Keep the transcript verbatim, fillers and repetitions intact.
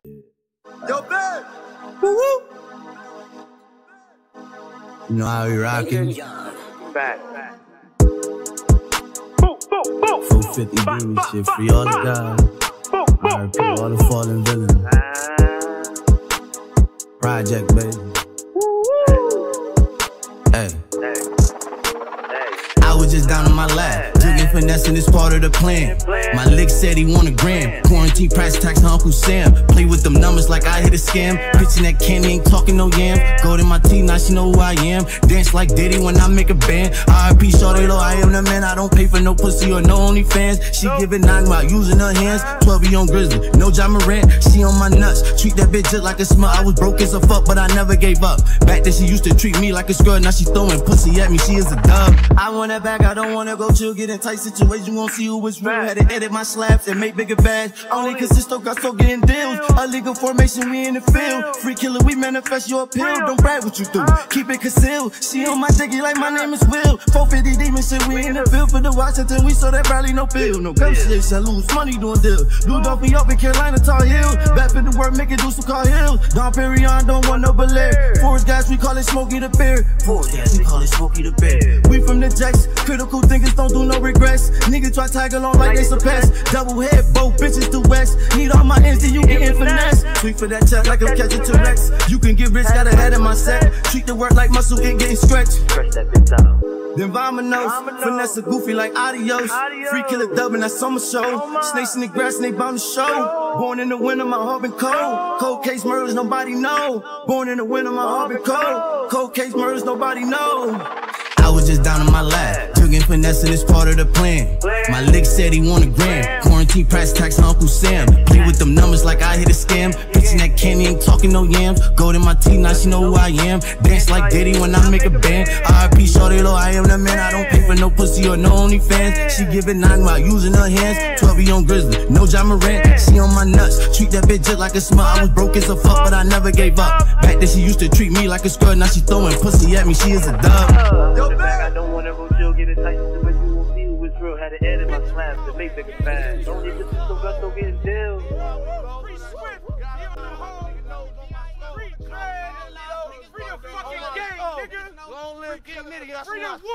Yo, babe! Woo-woo! You know how we rockin'? Back, back. four fifty baby shit, free all the guys. R I P all the fallen villains. Project, baby. Hey. I was just down on my lap, jigging finessing is part of the plan. My lick said he want a gram. Quarantine price tax to Uncle Sam. Play with them numbers like I hit a scam. Pitching that candy, ain't talking no yam. Gold in my teeth, now she know who I am. Dance like Diddy when I make a band. R I P Shorty low, I am the man. I don't pay for no pussy or no OnlyFans. She giving nine while using her hands. twelve on Grizzly, no Ja Morant. She on my nuts, treat that bitch just like a smut. I was broke as a fuck, but I never gave up. Back then she used to treat me like a scrub. Now she throwing pussy at me, she is a dub. I want that back, I don't wanna go chill. Get in tight situations, you won't see who is real. Had to edit my slaps and make bigger bags. Only consistent, got so getting deals. Illegal formation, we in the field. Free killer, we manifest your appeal. Don't brag what you do, keep it concealed. She on my dicky like my name is Will. four fifty demon shit, we in the field for the Washington. We saw that Bradley, no bill. No negotiation, lose money doing deal. Blue Dolphin up in Carolina, Tar Heel. Back for the work, make it do some car hill. Don Perignon, don't want no Belair. Forest guys, we call it Smokey the Bear. Forest guys, we call it Smokey the Bear. We from the Jacks, critical thinkers don't do no regrets. Niggas try tag along like they surpass. Double head, both bitches do west. Need all my ends, then you getting finesse. Tweet for that check like I'm catching T-Rex. You can get rich, got a head in my set. Treat the work like muscle, it getting stretched. Stretch that bitch out. Then Vominos, finesse a goofy like adios. Free killer dubbing, that's summer show. Snakes in the grass, and they bound to show. Born in the winter, my heart been cold. Cold case murders, nobody know. Born in the winter, my heart been cold. Cold case murders, nobody know. I was just down on my lap, jigging finessing is part of the plan. My lick said he want a gram. Quarantine price tax to Uncle Sam. Play with them numbers like I hit a scam. Pitching that candy, ain't talking no yams. Gold in my teeth, now she know who I am. Dance like Diddy when I make a band. R I P Shorty low, I am the man. I don't pay for no pussy or no OnlyFans. She giving nine while using her hands. twelve on Grizzly, no Ja Morant. She on my nuts, treat that bitch just like a smut. I was broke as a fuck, but I never gave up. Back then she used to treat me like a scrub. Now she throwing pussy at me, she is a dub. I don't wanna go chill, get it tight, so when you will see who is real. Had to edit my slaps to make bigger fans. Don't need to so got so getting deals. Free Swift, free the fucking game, nigga. Long live King Nitty, that's what